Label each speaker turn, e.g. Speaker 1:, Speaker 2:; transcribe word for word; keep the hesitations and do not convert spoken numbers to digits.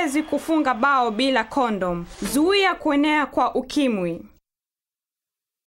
Speaker 1: huwezi kufunga bao bila kondom. Zuia kuenea kwa ukimwi.